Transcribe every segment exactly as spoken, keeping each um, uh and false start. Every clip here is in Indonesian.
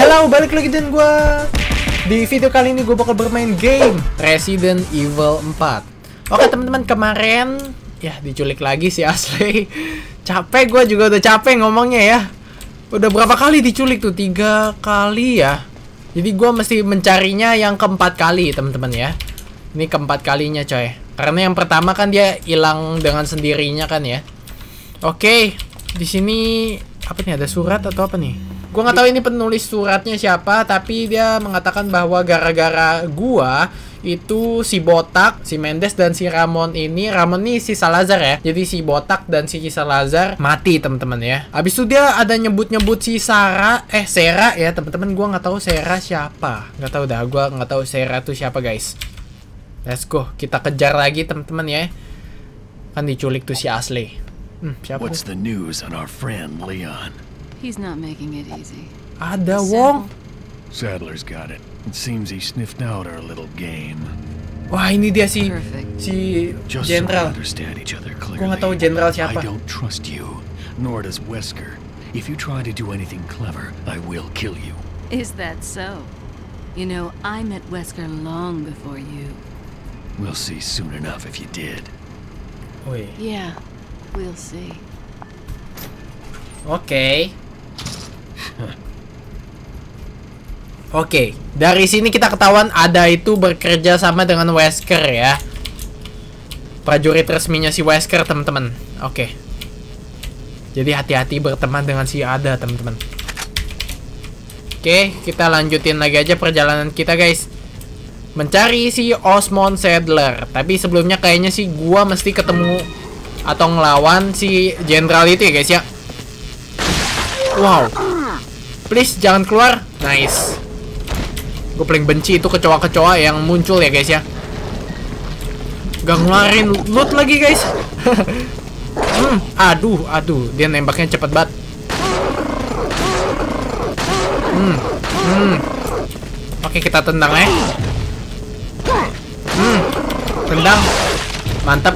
Halo, balik lagi dengan gue. Di video kali ini gue bakal bermain game Resident Evil empat. Oke teman-teman, kemarin ya diculik lagi si Ashley. Capek, gue juga udah capek ngomongnya ya. Udah berapa kali diculik tuh? Tiga kali ya. Jadi gue mesti mencarinya yang keempat kali teman-teman ya. Ini keempat kalinya coy. Karena yang pertama kan dia hilang dengan sendirinya kan ya. Oke, di sini apa nih, ada surat atau apa nih? Gua nggak tahu ini penulis suratnya siapa, tapi dia mengatakan bahwa gara-gara gua itu si Botak, si Mendes dan si Ramon ini, Ramon ini si Salazar ya. Jadi si Botak dan si Salazar mati teman-teman ya. Habis itu dia ada nyebut-nyebut si Sarah, eh Sera ya teman-teman. Gua nggak tahu Sera siapa, nggak tahu dah. Gua nggak tahu Sera itu siapa guys. Let's go, kita kejar lagi teman-teman ya. Kan diculik tuh si Ashley. Hmm, siapa? What's the news on our friend Leon? He's not making it easy. Ada Wong. Sadler's got it. It seems he sniffed out our little game. Wah, ini dia si Perfect. si Just so we Jenderal. understand each other clearly. Gua nggak tahu Jenderal siapa. I don't trust you, nor does Wesker. If you try to do anything clever, I will kill you. Is that so? You know, I met Wesker long before you. We'll see soon enough if you did. Woi. Yeah, we'll see. Oke. Okay. Oke, okay. Dari sini kita ketahuan Ada itu bekerja sama dengan Wesker ya. Prajurit resminya si Wesker teman-teman. Oke. Okay. Jadi hati-hati berteman dengan si Ada teman-teman. Oke, okay, kita lanjutin lagi aja perjalanan kita guys. Mencari si Osmond Sadler. Tapi sebelumnya kayaknya sih gua mesti ketemu atau ngelawan si Jenderal itu ya guys ya. Wow. Please jangan keluar. Nice. Gue paling benci itu kecoa-kecoa yang muncul ya guys ya. Gak ngeluarin loot lagi guys. hmm, Aduh, aduh. Dia nembaknya cepet banget. Hmm, hmm. Oke, kita tendang ya. Hmm, tendang. Mantap.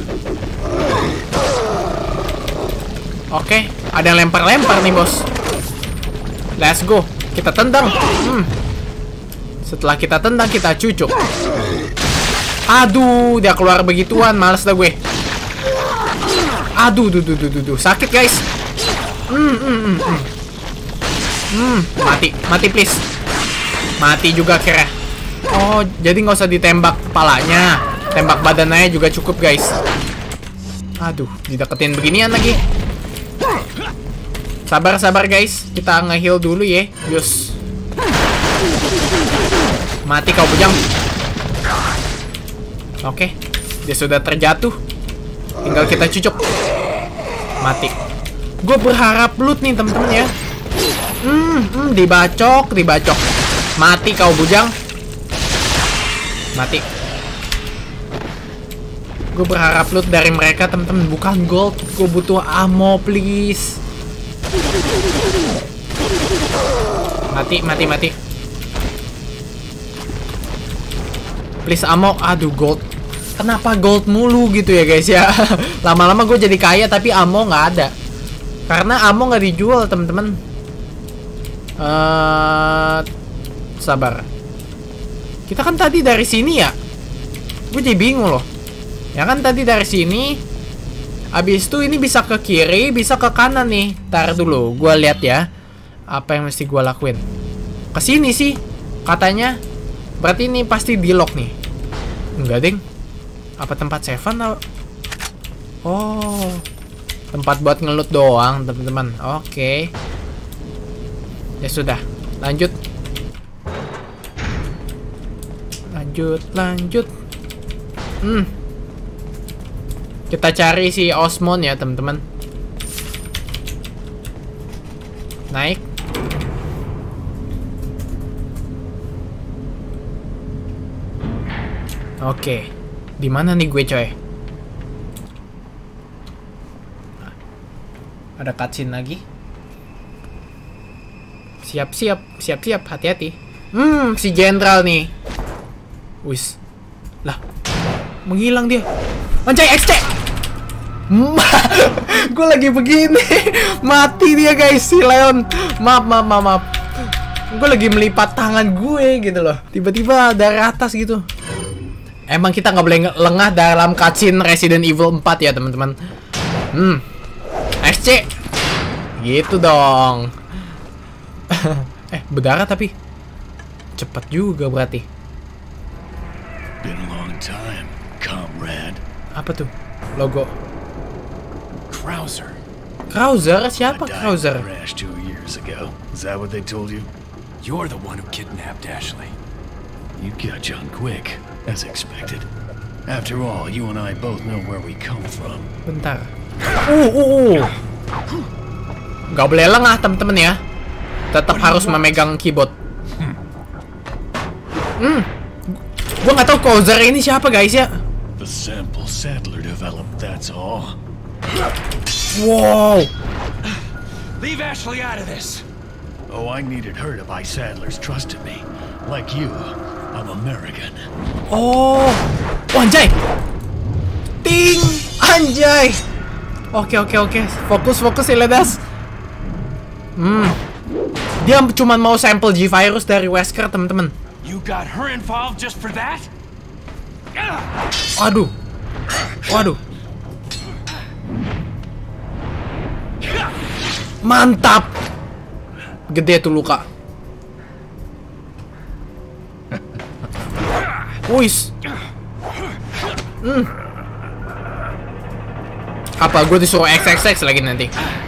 Oke, ada yang lempar-lempar nih bos. Let's go. Kita tendang. Hmm. Setelah kita tendang, kita cucuk. Aduh, dia keluar begituan. Males dah gue. Aduh, duh, duh, duh, duh, duh. Sakit guys. Hmm, hmm, hmm, hmm. Hmm, mati, mati please. Mati juga kira. Oh, jadi nggak usah ditembak kepalanya. Tembak badannya juga cukup guys. Aduh, dideketin beginian lagi. Sabar, sabar guys. Kita nge-heal dulu ya. Yus. Mati kau bujang. Oke. Dia sudah terjatuh. Tinggal kita cucuk. Mati. Gue berharap loot nih teman-teman ya. Hmm, hmm, dibacok, dibacok. Mati kau bujang. Mati. Gue berharap loot dari mereka teman-teman, bukan gold. Gue butuh ammo please. Mati, mati, mati. Please ammo. Aduh, gold. Kenapa gold mulu gitu ya guys ya? Lama-lama gue jadi kaya tapi ammo nggak ada. Karena ammo nggak dijual teman-teman. Uh, sabar. Kita kan tadi dari sini ya. Gue jadi bingung loh. Ya kan tadi dari sini. Abis itu ini bisa ke kiri, bisa ke kanan nih. Ntar dulu, gue lihat ya. Apa yang mesti gue lakuin? Kesini sih, katanya. Berarti ini pasti di lock nih. Enggak ding. Apa tempat seven? Oh, tempat buat ngelut doang teman-teman. Oke. Ya sudah, lanjut. Lanjut, lanjut. Hmm. Kita cari si Osmond ya teman-teman. Naik. Oke. Di mana nih gue coy? Ada cutscene lagi. Siap-siap, siap-siap, hati-hati. Hmm, si Jenderal nih. Wis. Lah. Menghilang dia. Anjay X C. Gue lagi begini. Mati dia guys si Leon. Maaf maaf maaf, maaf. Gue lagi melipat tangan gue gitu loh. Tiba-tiba dari atas gitu. Emang kita nggak boleh lengah dalam cutscene Resident Evil empat ya teman-teman. Hmm. X C. Gitu dong. Eh, berdarah tapi cepat juga berarti. Been a long time, comrade. Apa tuh? Logo. Krauser. Krauser? Siapa I died in Krauser? a crash two years ago. Is that what they told you? You're the one who kidnapped Ashley. You got John quick, as expected. After all, you and I both know where we come from. Bentar. Uh, uh, uh. Gak boleh lengah temen-temen ya. Tetap harus memegang keyboard. Hmm. Gue nggak tahu Krauser ini siapa guys ya. The sample Sadler developed, that's all. Wow. Leave Ashley out of this. Oh, I needed her to buy Sadler's trust in me. Like you, I'm American. Oh. Oh, anjay. Ting. Anjay. Oke, oke, oke. Fokus, fokus, Iledas. Hmm. Dia cuma mau sampel G-Virus dari Wesker, teman-teman. You got her involved just for that? Waduh. Waduh. Mantap. Gede tuh luka. Wis. Hmm. Apa gue disuruh X X X lagi nanti?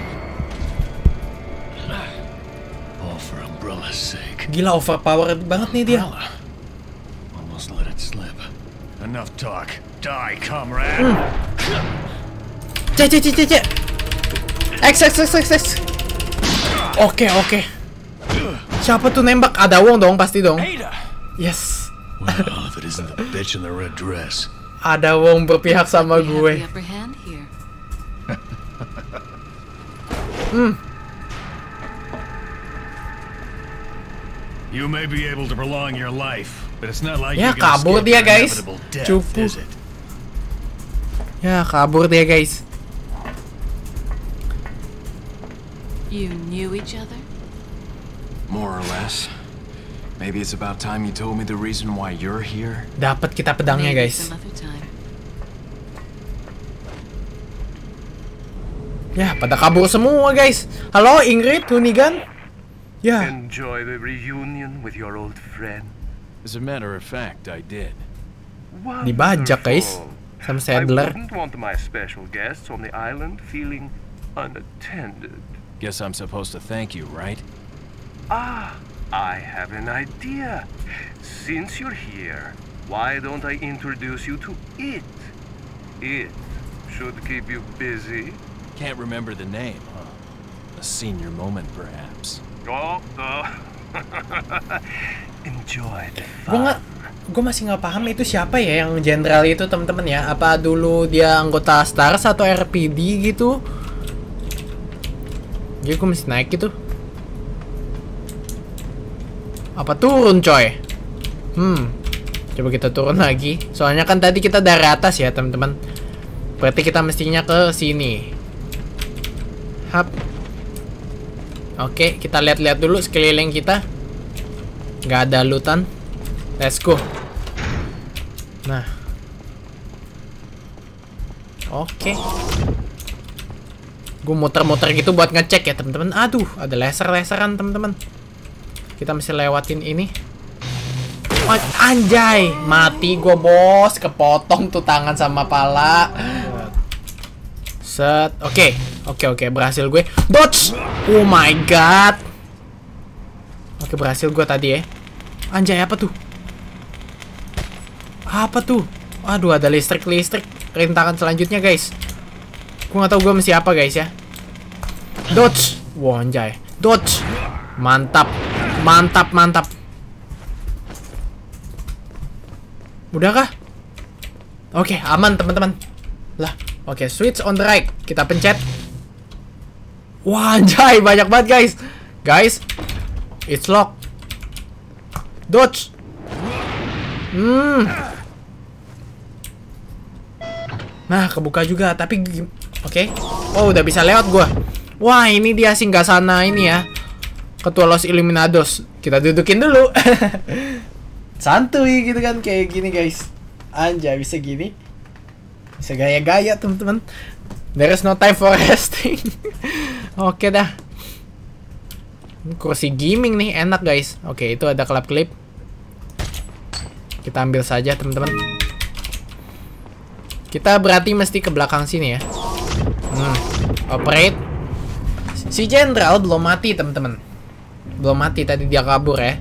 All for Umbrella's sake. Gila overpowered banget nih dia. Umbrella. Almost let it slip. Enough talk. Die, comrade. Hmm. C C C C C. X X X X X. Oke, oke. Siapa tuh nembak? Ada Wong dong, pasti dong. Ada. Yes. Well, if it isn't the bitch in the red dress. Ada Wong berpihak sama We have gue. the upper hand here. Hmm. You may be able to prolong your life, but it's not like Ya, you can kabur escape dia, your guys. inevitable death, Cupu. is it? Ya, kabur dia, guys. You knew each other? More or less. Maybe it's about time you told me the reason why you're here. Dapat kita pedangnya, Maybe guys. some other time. Ya, pada kabur semua, guys. Halo, Ingrid, Hunigan. Ya, Enjoy the reunion with your old friend. As a matter of fact, I did. dibajak, guys. Wonderful. Sama I Sadler. wouldn't want my special guests on the island feeling unattended. Guess I'm supposed to thank you, right? Ah, I have an idea. Since you're here, why don't I introduce you to it? It should keep you busy. Can't remember the name, huh? A senior moment, perhaps. Oh, uh, enjoy the gue fun. nggak, gue masih nggak paham itu siapa ya yang jenderal itu, teman-teman ya. Apa dulu dia anggota Stars atau R P D gitu? Jadi gue mesti naik gitu. Apa turun, coy? Hmm, coba kita turun lagi. Soalnya kan tadi kita dari atas ya, teman-teman. Berarti kita mestinya ke sini. Hap. Oke, kita lihat-lihat dulu sekeliling kita. Nggak ada lootan. Let's go. Nah. Oke. Gue muter-muter gitu buat ngecek ya, teman-teman. Aduh, ada laser-laseran, teman-teman. Kita mesti lewatin ini. Oh, anjay, mati gue, bos. Kepotong tuh tangan sama pala. Set. Oke, oke, oke, berhasil gue. Dodge. Oh my god. Oke, berhasil gue tadi ya. Anjay, apa tuh? Apa tuh? Aduh, ada listrik-listrik. Rintangan selanjutnya, guys. Gue gak tau gue mesti apa, guys ya. Dodge. Wah, anjay. Dodge. Mantap. Mantap, mantap. Udah kah? Oke, aman, teman-teman. Lah, oke, switch on the right. Kita pencet. Wah, anjay, banyak banget, guys. Guys, it's locked. Dodge. Hmm. Nah, kebuka juga, tapi oke. Okay. Oh, udah bisa lewat gua. Wah, ini dia singgasana ini ya. Ketua Los Illuminados. Kita dudukin dulu. Santuy gitu kan, kayak gini guys. Anjay, bisa gini. Bisa gaya-gaya teman-teman. There is no time for resting. Oke dah. Kursi gaming nih, enak guys. Oke, itu ada klep klip. Kita ambil saja teman-teman. Kita berarti mesti ke belakang sini ya. Hmm, operate. Si Jenderal belum mati teman-teman. Belum mati, tadi dia kabur ya.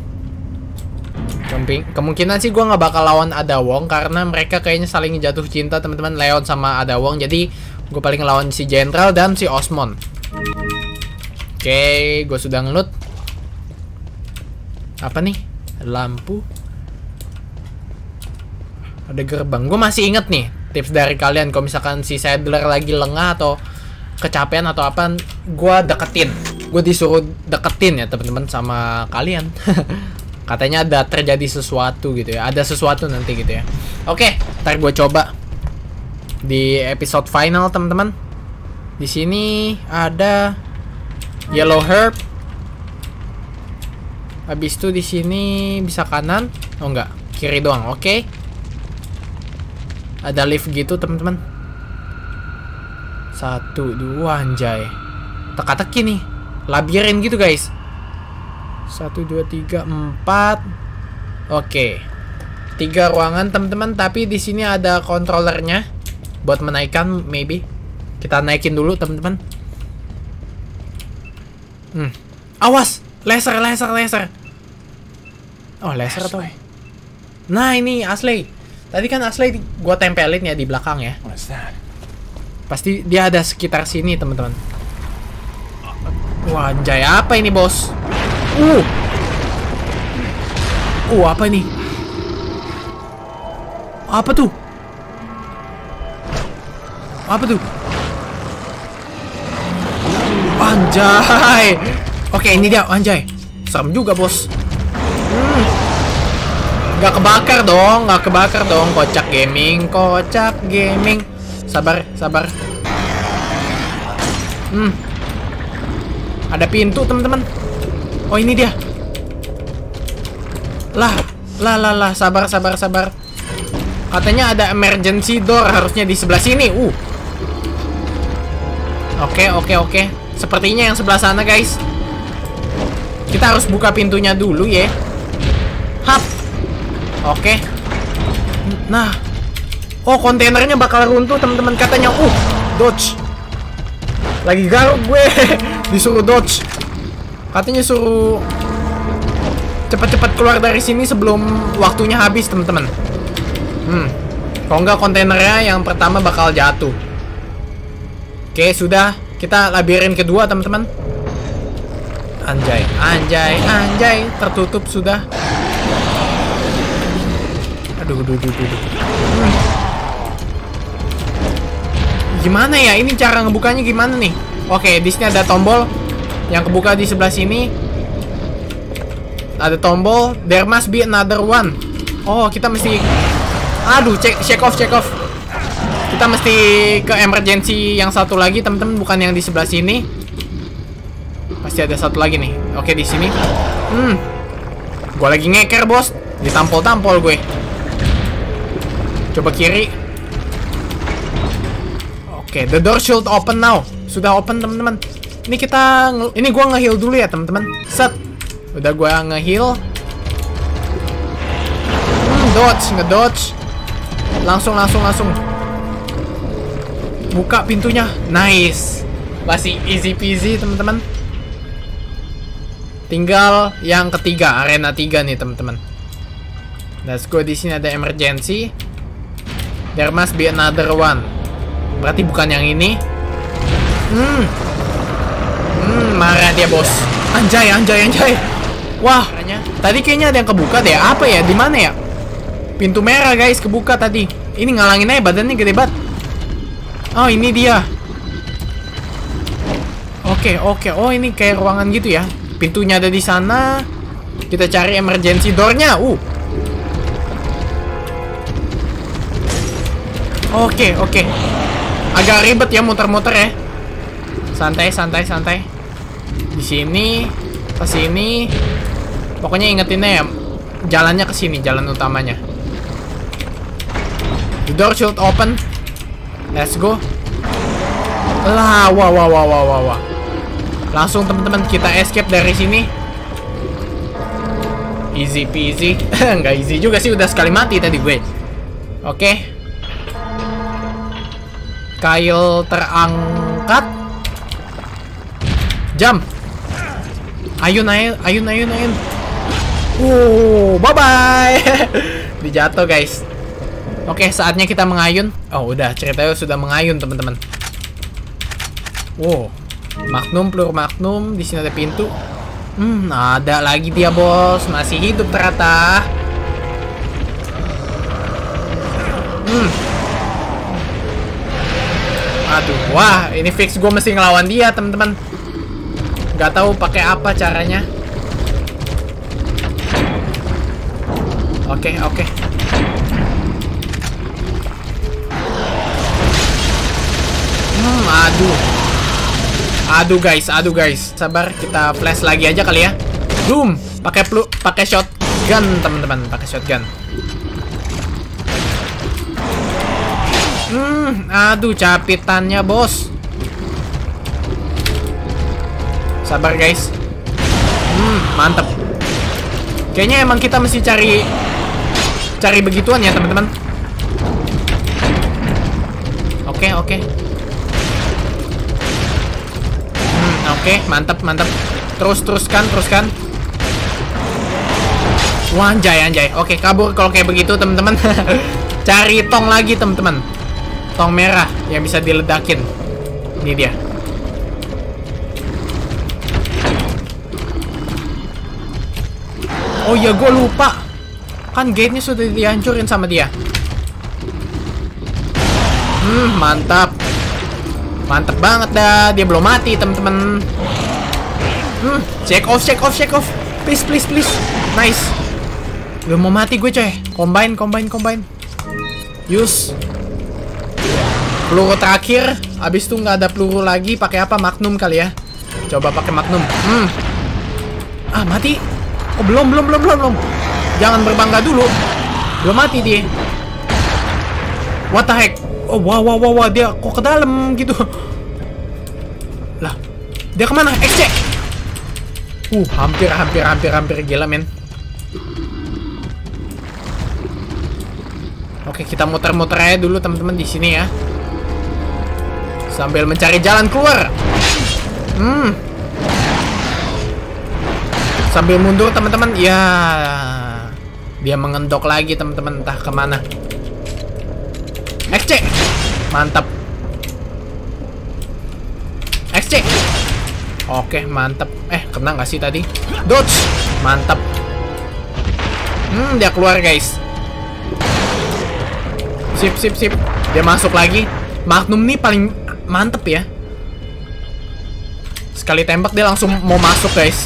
Kemungkinan sih gue nggak bakal lawan Ada Wong karena mereka kayaknya saling jatuh cinta teman-teman, Leon sama Ada Wong. Jadi gue paling lawan si Jenderal dan si Osmond. Oke, gue sudah ngelut. Apa nih? Ada lampu. Ada gerbang. Gue masih inget nih tips dari kalian. Kalau misalkan si Sadler lagi lengah atau kecapean atau apa, gue deketin. Gue disuruh deketin ya teman-teman sama kalian. Katanya ada terjadi sesuatu gitu ya. Ada sesuatu nanti gitu ya. Oke, ntar gue coba di episode final teman-teman. Di sini ada yellow herb. Habis itu di sini bisa kanan. Oh enggak, kiri doang. Oke. Ada lift gitu teman-teman. Satu, dua, anjay. Teka-teki nih. Labirin gitu guys. Satu, dua, tiga, empat. Oke. Tiga ruangan teman-teman. Tapi di sini ada controllernya buat menaikkan, maybe. Kita naikin dulu teman-teman. Hmm. Awas, laser, laser, laser. Oh, laser atau? Nah ini Ashley. Tadi kan Ashley gua tempelin ya di belakang ya. Pasti dia ada sekitar sini teman-teman. Wah, anjay, apa ini bos? Uh, uh apa ini? Apa tuh? Apa tuh? Anjay. Oke, ini dia, anjay. Serem juga bos. Hmm. Gak kebakar dong, gak kebakar dong. Kocak gaming, kocak gaming. Sabar, sabar. Hmm. Ada pintu teman-teman. Oh ini dia. Lah, lah, lah, lah. Sabar, sabar, sabar. Katanya ada emergency door harusnya di sebelah sini. Uh. Oke, oke, oke. Sepertinya yang sebelah sana guys. Kita harus buka pintunya dulu ya. Hap. Oke. Nah. Oh, kontainernya bakal runtuh teman-teman katanya. Uh, dodge. Lagi garuk gue. Disuruh dodge. Katanya suruh cepat-cepat keluar dari sini sebelum waktunya habis teman-teman. Hmm. Kalau nggak kontainernya yang pertama bakal jatuh. Oke, sudah. Kita labirin kedua teman-teman. Anjay, anjay, anjay. Tertutup sudah. Aduh, aduh, aduh, aduh. Hmm. Gimana ya? Ini cara ngebukanya gimana nih? Oke, di sini ada tombol yang kebuka di sebelah sini. Ada tombol. There must be another one. Oh, kita mesti. Aduh, cek, check off, check off. Kita mesti ke emergency yang satu lagi, teman-teman, bukan yang di sebelah sini. Pasti ada satu lagi nih. Oke, di sini. Hmm. Gue lagi ngeker, bos. Ditampol-tampol gue. Coba kiri. Oke, the door should open now. Sudah open, teman-teman. Ini kita ini gua nge-heal dulu ya, teman-teman. Set. Udah gua nge-heal. Hmm, dodge, nge-dodge. Langsung, langsung, langsung. Buka pintunya. Nice. Masih easy peasy, teman-teman. Tinggal yang ketiga, arena tiga nih, teman-teman. Let's go. Di sini ada emergency. There must be another one. Berarti bukan yang ini. Hmm. Hmm, marah dia, bos. Anjay, anjay, anjay. Wah, tadi kayaknya ada yang kebuka deh. Apa ya? Di mana ya? Pintu merah, guys, kebuka tadi. Ini ngalangin aja, badannya gede banget. Oh, ini dia. Oke, oke. Oh, ini kayak ruangan gitu ya. Pintunya ada di sana. Kita cari emergency door-nya. Uh. Oke, oke. Agak ribet ya muter-muter ya. Santai, santai, santai. Di sini Ke sini. Pokoknya ingetinnya ya, jalannya ke sini, jalan utamanya. The door should open. Let's go. Lah, wah wah wah wah wah. wah. Langsung teman-teman kita escape dari sini. Easy peasy. Nggak easy juga sih, udah sekali mati tadi gue. Oke. Okay. Kail terangkat. Jump. Ayun ayun ayun ayun ayun. Uh, bye bye. Dijatuh guys. Oke, saatnya kita mengayun. Oh, udah ceritanya sudah mengayun, teman-teman. Wow. Magnum, peluru magnum, di sini ada pintu. Hmm, ada lagi dia, bos. Masih hidup ternyata. Hmm. Aduh, wah, ini fix gue mesti ngelawan dia, teman-teman. Gak tahu pakai apa caranya. Oke, oke. Hmm, aduh. Aduh guys, aduh guys. Sabar, kita flash lagi aja kali ya. Boom, pakai pelu, pakai shotgun, teman-teman, pakai shotgun. Hmm, aduh capitannya, bos. Sabar guys. Hmm, mantep. Kayaknya emang kita mesti cari cari begituan ya, teman-teman. Oke, oke. Hmm, oke, mantap, mantap. Terus, teruskan, teruskan. Wah, anjay, anjay. Oke, kabur kalau kayak begitu, teman-teman. Cari tong lagi, teman-teman. Tong merah yang bisa diledakin. Ini dia. Oh iya, gue lupa. Kan gate-nya sudah dihancurin sama dia. Hmm, mantap. Mantap banget dah. Dia belum mati, teman-teman. Hmm, check off, check off, check off. Please, please, please. Nice. Belum mau mati gue, coy. Combine, combine, combine. Use. Peluru terakhir. Abis itu nggak ada peluru lagi. Pakai apa? Magnum kali ya. Coba pakai Magnum. Hmm. Ah, mati. Oh, belum, belum, belum, belum, belum. Jangan berbangga dulu. Belum mati dia. What the heck? Oh, wow, wow, wow, wow. Dia kok ke dalam gitu. Lah, dia kemana? X C. Uh, hampir, hampir, hampir, hampir. Gila, men. Oke, kita muter-muter aja dulu, teman-teman, di sini ya. Sambil mencari jalan keluar. Hmm. Sambil mundur, teman-teman. Ya, dia mengendok lagi, teman-teman. Entah kemana. X C. Mantap. X C. Oke, mantap. Eh, kena nggak sih tadi? Dodge. Mantap. Hmm, dia keluar, guys. Sip, sip, sip. Dia masuk lagi. Magnum nih paling mantep ya. Sekali tembak dia langsung mau masuk, guys.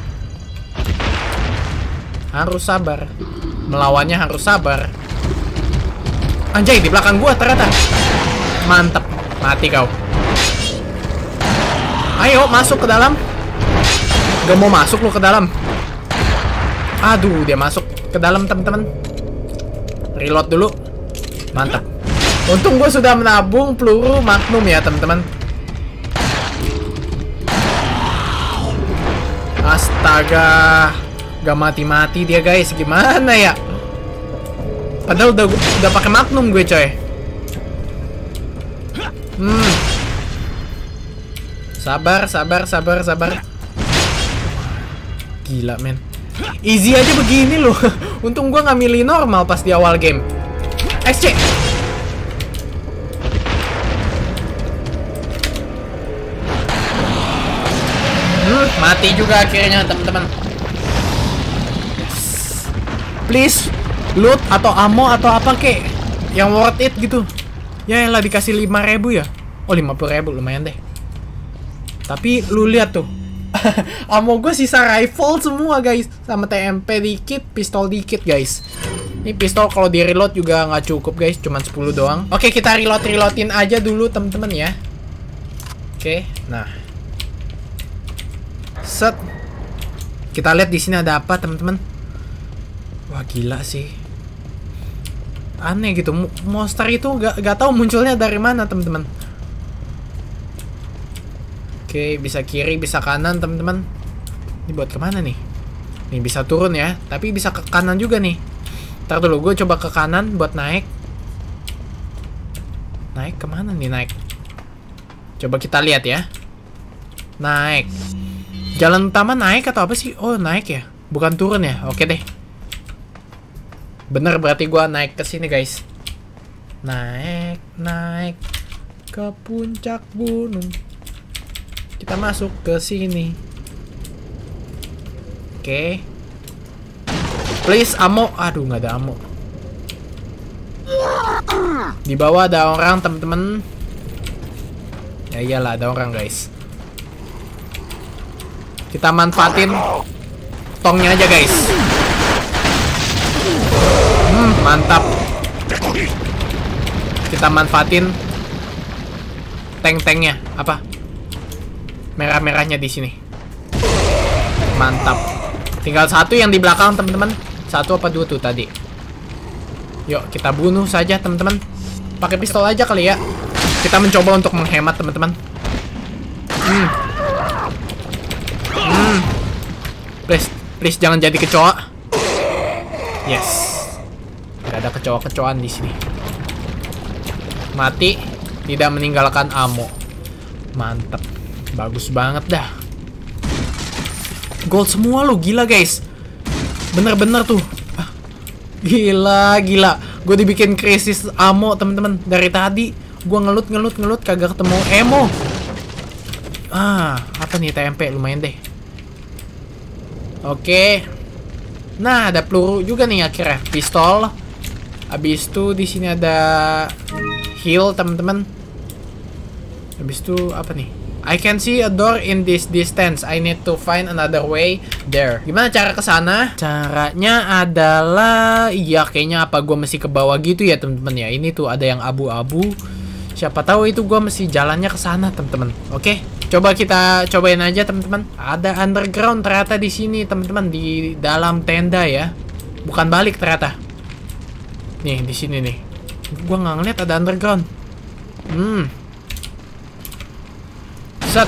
Harus sabar. Melawannya harus sabar. Anjay, di belakang gua ternyata. Mantap. Mati kau. Ayo, masuk ke dalam. Gak mau masuk lu ke dalam. Aduh, dia masuk ke dalam, teman-teman. Reload dulu. Mantap. Untung gua sudah menabung peluru Magnum ya, teman-teman. Astaga. Gak mati-mati dia, guys. Gimana ya? Padahal udah udah pakai Magnum gue, coy. Hmm. Sabar, sabar, sabar, sabar. Gila, men. Easy aja begini loh. Untung gue nggak milih normal pas di awal game. X C. Hmm, mati juga akhirnya, teman-teman. Please, loot atau ammo atau apa kek yang worth it gitu. Ya elah, dikasih lima ribu ya. Oh, lima puluh ribu lumayan deh. Tapi lu lihat tuh. Ammo gue sisa rifle semua, guys. Sama T M P dikit, pistol dikit, guys. Ini pistol kalau di reload juga nggak cukup, guys. Cuman sepuluh doang. Oke, kita reload-reloadin aja dulu, temen-temen ya. Oke, nah. Set. Kita lihat di sini ada apa, teman-teman. Wah, gila sih. Aneh gitu. Monster itu gak, gak tahu munculnya dari mana, teman-teman. Oke, bisa kiri, bisa kanan, teman-teman. Ini buat kemana nih? Nih, bisa turun ya. Tapi bisa ke kanan juga nih. Ntar dulu, gue coba ke kanan buat naik. Naik kemana nih, naik? Coba kita lihat ya. Naik. Jalan utama naik atau apa sih? Oh, naik ya. Bukan turun ya. Oke deh. Bener, berarti gua naik ke sini, guys. Naik, naik ke puncak gunung. Kita masuk ke sini. Oke. Please, ammo. Aduh, nggak ada ammo. Di bawah ada orang, temen-temen. Ya iyalah, ada orang, guys. Kita manfaatin tongnya aja, guys. Hmm, mantap. Kita manfaatin tank-tanknya. Apa? Merah-merahnya di sini. Mantap. Tinggal satu yang di belakang, teman-teman. Satu apa dua tuh tadi? Yuk, kita bunuh saja, teman-teman. Pakai pistol aja kali ya. Kita mencoba untuk menghemat, teman-teman. Hmm. Hmm. Please, please jangan jadi kecoa. Yes. Gak ada kecoa-kecoaan di sini. Mati, tidak meninggalkan ammo. Mantap. Bagus banget dah. Gold semua lo, gila guys. Bener-bener tuh. Ah, gila, gila. Gue dibikin krisis ammo, teman-teman. Dari tadi gue ngelut-ngelut-ngelut kagak ketemu ammo. Ah, apa nih, T M P lumayan deh. Oke. Nah, ada peluru juga nih akhirnya, pistol. Habis itu di sini ada heal, teman-teman. Habis itu apa nih? I can see a door in this distance. I need to find another way there. Gimana cara ke sana? Caranya adalah, iya kayaknya apa gua mesti ke bawah gitu ya, teman-teman ya. Ini tuh ada yang abu-abu. Siapa tahu itu gua mesti jalannya ke sana, teman-teman. Oke. Coba kita cobain aja, teman-teman. Ada underground ternyata di sini, teman-teman, di dalam tenda ya. Bukan balik ternyata. Nih, di sini nih. Gua nggak ngeliat ada underground. Hmm. Set.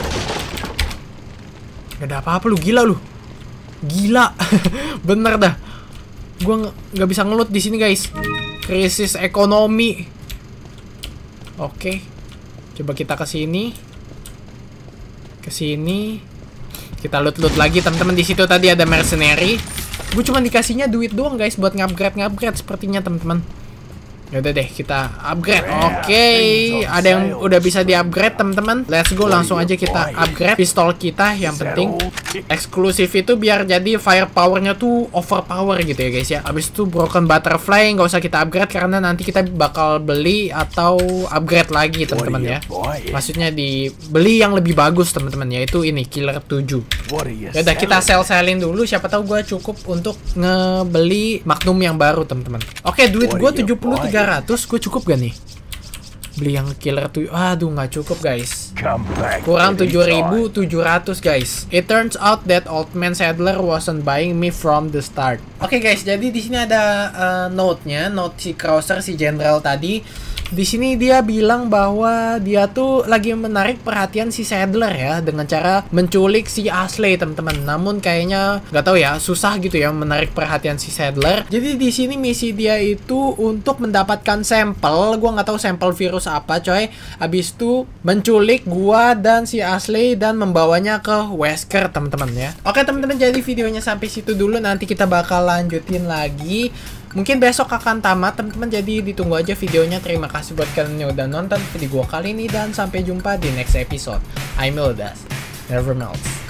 Gak ada apa-apa lu, gila lu. Gila. Bener dah. Gua nggak bisa ngelut di sini, guys. Krisis ekonomi. Oke. Coba kita ke sini. Ke sini. Kita loot-loot lagi, teman-teman. Di situ tadi ada mercenary. Gue cuma dikasihnya duit doang, guys, buat ngupgrade-ngupgrade sepertinya, teman-teman. Yaudah deh, kita upgrade. Oke, okay. Ada yang udah bisa di-upgrade, teman-teman. Let's go, langsung aja kita upgrade pistol kita. Yang penting eksklusif itu biar jadi firepower-nya tuh overpower gitu ya, guys ya. Abis itu broken butterfly nggak usah kita upgrade karena nanti kita bakal beli atau upgrade lagi, teman-teman ya. Maksudnya dibeli yang lebih bagus, teman-teman, yaitu ini killer tujuh. Yaudah, kita sell-sellin dulu. Siapa tahu gue cukup untuk ngebeli Magnum yang baru, teman-teman. Oke, okay, duit gue tujuh puluh tiga ratus, gue cukup gak nih? Beli yang killer tuh, aduh nggak cukup, guys. Kurang tujuh ribu tujuh ratus, guys. It turns out that old man Sadler wasn't buying me from the start. Oke, okay, guys, jadi di sini ada uh, note-nya, note si Krauser, si General tadi. Di sini dia bilang bahwa dia tuh lagi menarik perhatian si Sadler ya dengan cara menculik si Ashley, teman-teman. Namun kayaknya nggak tahu ya, susah gitu ya menarik perhatian si Sadler. Jadi di sini misi dia itu untuk mendapatkan sampel. Gua nggak tahu sampel virus apa, coy. Habis itu menculik gua dan si Ashley dan membawanya ke Wesker, teman-teman ya. Oke, teman-teman, jadi videonya sampai situ dulu. Nanti kita bakal lanjutin lagi. Mungkin besok akan tamat, teman-teman, jadi ditunggu aja videonya. Terima kasih buat kalian yang udah nonton video gua kali ini dan sampai jumpa di next episode. I'm Mildas, never melts.